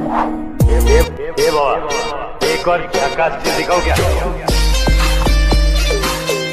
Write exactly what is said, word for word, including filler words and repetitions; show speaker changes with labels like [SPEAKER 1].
[SPEAKER 1] ए बाबा, एक और झकास चीज दिखाओ क्या?